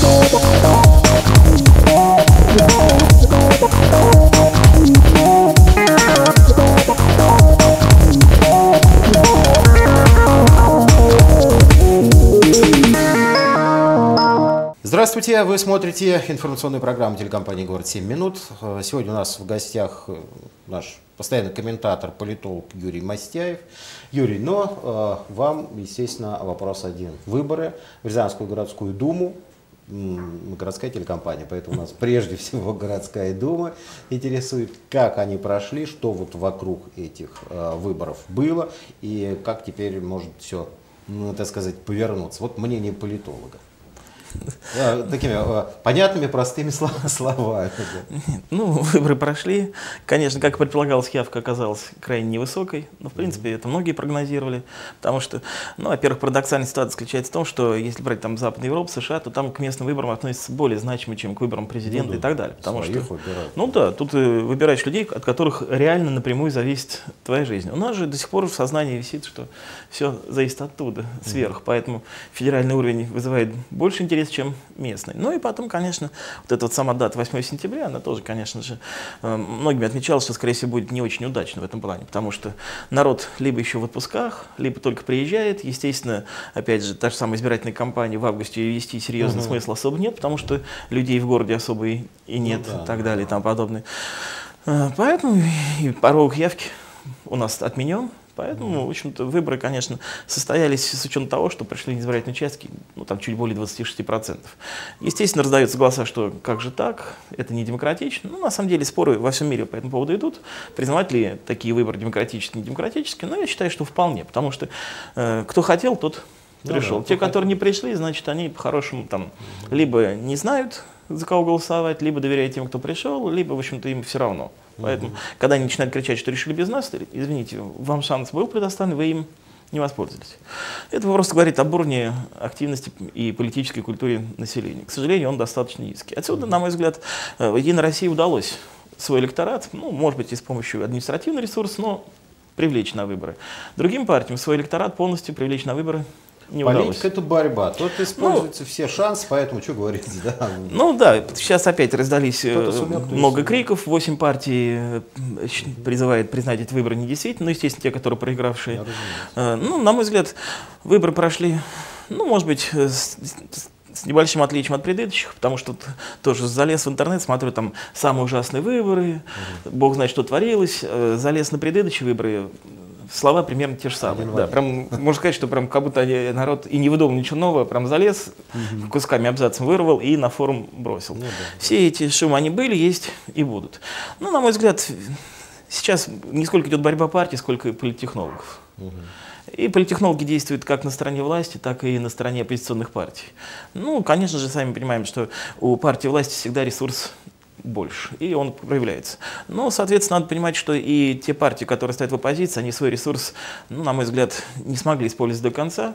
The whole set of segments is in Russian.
Здравствуйте, вы смотрите информационную программу телекомпании «Город 7 минут». Сегодня у нас в гостях наш постоянный комментатор, политолог Юрий Мастяев. Юрий, но вам, естественно, вопрос один. Выборы в Рязанскую городскую думу, городская телекомпания, поэтому нас прежде всего городская дума интересует, как они прошли, что вот вокруг этих выборов было и как теперь может все, так сказать, повернуться. Вот мнение политолога. Такими понятными, простыми словами. Ну, выборы прошли. Конечно, как предполагалось, явка оказалась крайне невысокой. Но, в принципе, это многие прогнозировали. Потому что, ну, во-первых, парадоксальная ситуация заключается в том, что если брать там Западную Европу, США, то там к местным выборам относятся более значимы, чем к выборам президента и так далее. Потому что, ну да, тут выбираешь людей, от которых реально напрямую зависит твоя жизнь. У нас же до сих пор в сознании висит, что все зависит оттуда, сверху. Поэтому федеральный уровень вызывает больше интереса, чем местный. Ну и потом, конечно, вот эта вот сама дата 8 сентября, она тоже, конечно же, многими отмечалась, что, скорее всего, будет не очень удачно в этом плане, потому что народ либо еще в отпусках, либо только приезжает. Естественно, опять же, та же самая избирательная кампания в августе ее вести серьезный смысла особо нет, потому что людей в городе особо и нет, и так далее, и тому подобное. Поэтому и порог явки у нас отменен. Поэтому, в общем-то, выборы, конечно, состоялись с учетом того, что пришли на избирательные участки, ну, там чуть более 26%. Естественно, раздаются голоса, что как же так, это не демократично. Ну, на самом деле, споры во всем мире по этому поводу идут. Признавать ли такие выборы демократические, не демократические? Но я считаю, что вполне, потому что кто хотел, тот пришел. Те, которые не пришли, значит, они по-хорошему там либо не знают, за кого голосовать, либо доверяют тем, кто пришел, либо, в общем-то, им все равно. Поэтому, когда они начинают кричать, что решили без нас, извините, вам шанс был предоставлен, вы им не воспользовались. Это просто говорит об уровне активности и политической культуре населения. К сожалению, он достаточно низкий. Отсюда, на мой взгляд, Единой России удалось свой электорат, ну, может быть, и с помощью административного ресурса, но привлечь на выборы. Другим партиям свой электорат полностью привлечь на выборы не удалось. Политика — это борьба. Тут используются все шансы, поэтому что говорить, да? Ну да, сейчас опять раздались много криков. 8 партий призывает признать эти выборы недействительными. Ну, естественно, те, которые проигравшие. Ну, на мой взгляд, выборы прошли, ну, может быть, с небольшим отличием от предыдущих, потому что тоже залез в интернет, смотрю там самые ужасные выборы, бог знает, что творилось. Залез на предыдущие выборы, слова примерно те же самые. Да, прям, можно сказать, что прям как будто народ и не выдумал ничего нового, прям залез, кусками абзацем вырвал и на форум бросил. Все эти шумы, они были, есть и будут. Ну, на мой взгляд, сейчас не сколько идет борьба партий, сколько и политтехнологов. И политтехнологи действуют как на стороне власти, так и на стороне оппозиционных партий. Ну, конечно же, сами понимаем, что у партии власти всегда ресурс больше, и он проявляется. Но, соответственно, надо понимать, что и те партии, которые стоят в оппозиции, они свой ресурс, ну, на мой взгляд, не смогли использовать до конца.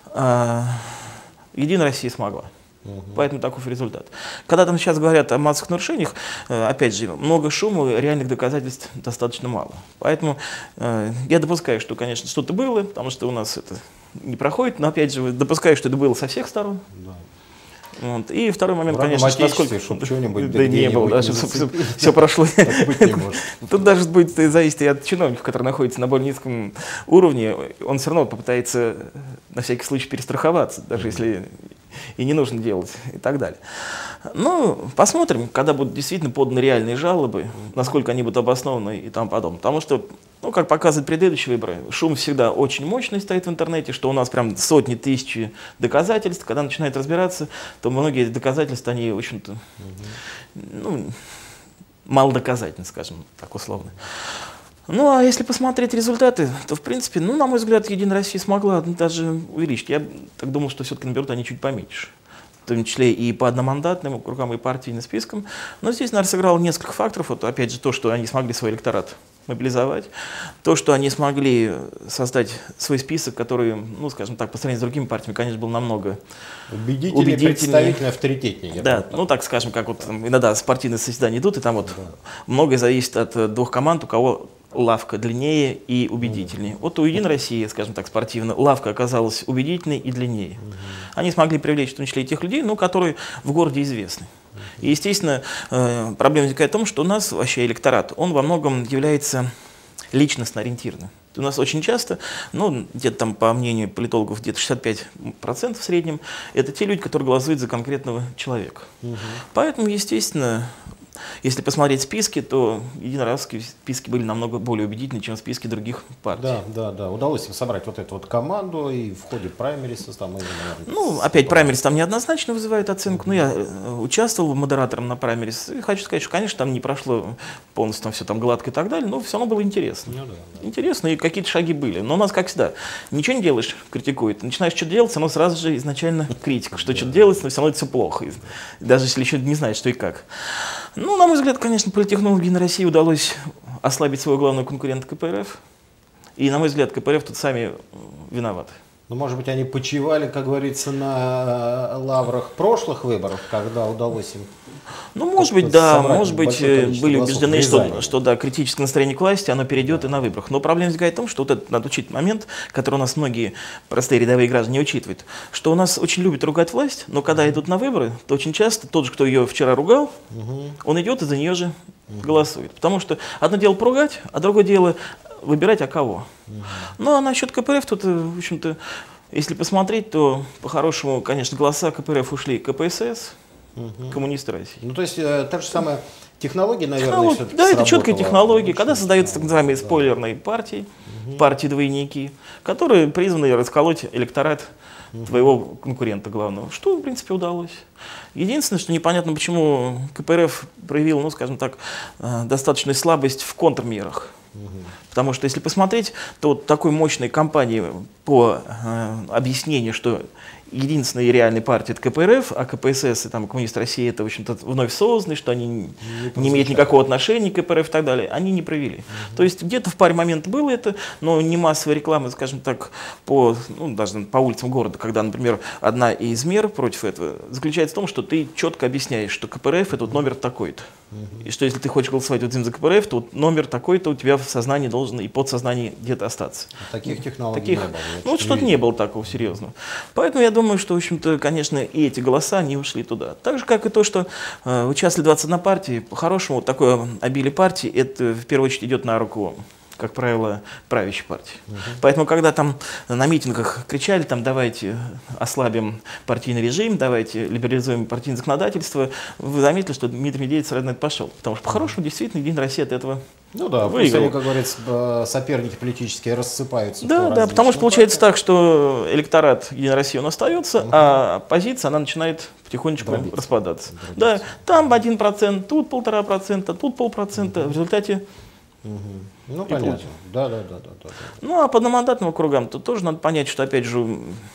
Единая Россия смогла. Поэтому таков результат. Когда там сейчас говорят о массовых нарушениях, опять же, много шума, реальных доказательств достаточно мало. Поэтому я допускаю, что, конечно, что-то было, потому что у нас это не проходит, но, опять же, допускаю, что это было со всех сторон. Вот. И второй момент, конечно, насколько... Да не было, даже все прошло. Тут даже будет зависеть от чиновника, который находится на более низком уровне, он все равно попытается на всякий случай перестраховаться, даже если и не нужно делать, и так далее. Ну, посмотрим, когда будут действительно поданы реальные жалобы, насколько они будут обоснованы и тому подобное. Потому что, ну, как показывают предыдущие выборы, шум всегда очень мощный стоит в интернете, что у нас прям сотни, тысячи доказательств. Когда начинают разбираться, то многие доказательства, они, в общем-то, ну, малодоказательны, скажем так условно. Ну, а если посмотреть результаты, то, в принципе, ну, на мой взгляд, Единая Россия смогла даже увеличить. Я так думал, что все-таки наберут они чуть поменьше. В том числе и по одномандатным округам, и партийным спискам. Но здесь, наверное, сыграло несколько факторов. Вот, опять же, то, что они смогли свой электорат мобилизовать, то, что они смогли создать свой список, который, ну, скажем так, по сравнению с другими партиями, конечно, был намного убедительнее, представительнее, авторитетнее. Да, ну, так скажем, как вот там, иногда партийные заседания идут, и там вот многое зависит от двух команд, у кого лавка длиннее и убедительнее. Вот у «Единой России», скажем так, спортивно, лавка оказалась убедительнее и длиннее. Они смогли привлечь в том числе и тех людей, ну, которые в городе известны. И, естественно, проблема возникает в том, что у нас вообще электорат, он во многом является личностно ориентированным. У нас очень часто, ну, где-то там, по мнению политологов, где-то 65% в среднем, это те люди, которые голосуют за конкретного человека. Поэтому, естественно, если посмотреть списки, то единоразовские списки были намного более убедительны, чем списки других партий. Да. Удалось им собрать вот эту вот команду, и в ходе праймериса там... Ну, опять праймерис там неоднозначно вызывает оценку, но я участвовал модератором на праймерис, и хочу сказать, что, конечно, там не прошло полностью там все там гладко и так далее, но все равно было интересно. Интересно, и какие-то шаги были. Но у нас, как всегда, ничего не делаешь, критикует. Начинаешь что-то делать, оно сразу же изначально критика, что что-то делается, но все равно это все плохо, даже если еще не знаешь, что и как. Ну, на мой взгляд, конечно, политтехнологу «Единой России» удалось ослабить своего главного конкурента КПРФ. И, на мой взгляд, КПРФ тут сами виноваты. Ну, может быть, они почивали, как говорится, на лаврах прошлых выборов, когда удалось им... Ну, может быть, да, может быть, были убеждены, что да, критическое настроение к власти, оно перейдет и на выборах. Но проблема возникает в том, что вот этот надо учить момент, который у нас многие простые рядовые граждане не учитывают, что у нас очень любят ругать власть, но когда идут на выборы, то очень часто тот же, кто ее вчера ругал, он идет и за нее же голосует. Потому что одно дело поругать, а другое дело выбирать, а кого. Ну, а насчет КПРФ тут, в общем-то, если посмотреть, то по-хорошему, конечно, голоса КПРФ ушли КПСС, коммунисты России. Ну, то есть, та же самая технология, наверное, все-таки да, это четкая технология, когда создаются так называемые спойлерные партии, партии-двойники, которые призваны расколоть электорат твоего конкурента главного, что, в принципе, удалось. Единственное, что непонятно, почему КПРФ проявил, ну, скажем так, достаточную слабость в контрмерах. Потому что, если посмотреть, то вот такой мощной кампании по объяснению, что единственная реальная партия — это КПРФ, а КПСС и там Коммунисты России — это, в общем-то, вновь созданы, что они не имеют никакого отношения к КПРФ и так далее, они не провели. То есть где-то в паре моментов было это, но не массовая реклама, скажем так, даже по улицам города, когда, например, одна из мер против этого заключается в том, что ты четко объясняешь, что КПРФ — это вот номер такой-то. И что если ты хочешь голосовать вот за КПРФ, то вот номер такой-то у тебя в сознании должен и подсознании где-то остаться. Таких технологий не было. Ну, вот что-то не было такого серьезного. Поэтому я думаю, что, в общем-то, конечно, и эти голоса, они ушли туда. Так же, как и то, что участвовали 21 партии, по-хорошему, вот такое обилие партий, это в первую очередь идет на руку, как правило, правящей партии. Поэтому, когда там на митингах кричали, там, давайте ослабим партийный режим, давайте либерализуем партийное законодательство, вы заметили, что Дмитрий Медведев сразу на это пошел. Потому что, по-хорошему, действительно, Единая Россия от этого пусть они, как говорится, соперники политические рассыпаются. Да, потому что получается так, что электорат Единой России, он остается, а оппозиция, она начинает потихонечку распадаться. Да, там 1%, тут 1,5%, тут 0,5%, в результате... Ну, понятно. Да. Ну, а по одномандатным округам тут тоже надо понять, что, опять же,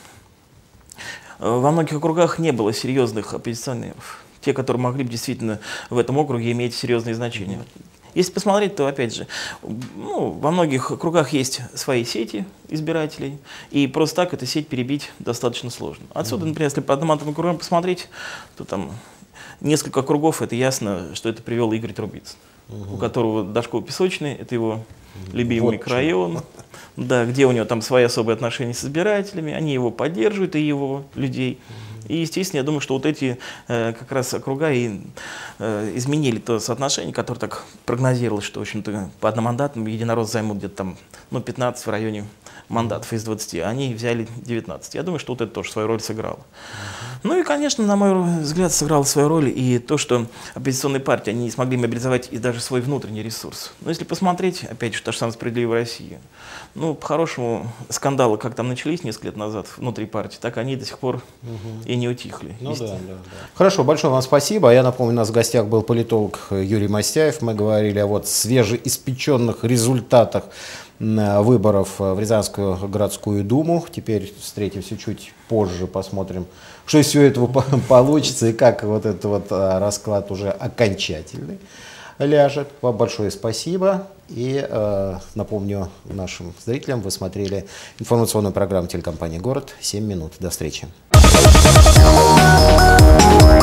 во многих округах не было серьезных оппозиционеров. Те, которые могли бы действительно в этом округе иметь серьезные значения. Если посмотреть, то, опять же, во многих округах есть свои сети избирателей, и просто так эту сеть перебить достаточно сложно. Отсюда, например, если по одномандатным округам посмотреть, то там несколько округов, это ясно, что это привел Игорь Трубицын, у которого Дашково-Песочный, это его любимый микрорайон, да, где у него там свои особые отношения с избирателями, они его поддерживают, и его людей. И, естественно, я думаю, что вот эти как раз округа и изменили то соотношение, которое так прогнозировалось, что, в общем-то, по одномандатным единороссы займут где-то там 15 в районе мандатов из 20, а они взяли 19. Я думаю, что вот это тоже свою роль сыграло. Ну и, конечно, на мой взгляд, сыграло свою роль и то, что оппозиционные партии, они не смогли мобилизовать и даже свой внутренний ресурс. Но если посмотреть, опять же, та же самая «Справедливая Россия», по-хорошему, скандалы, как там начались несколько лет назад внутри партии, так они до сих пор и не утихли. Да. Хорошо, большое вам спасибо. Я напомню, у нас в гостях был политолог Юрий Мастяев. Мы говорили о свежеиспеченных результатах выборов в Рязанскую городскую думу. Теперь встретимся чуть позже, посмотрим, что из всего этого получится и как вот этот расклад уже окончательный ляжет. Вам большое спасибо. И напомню нашим зрителям, вы смотрели информационную программу телекомпании «Город». 7 минут. До встречи.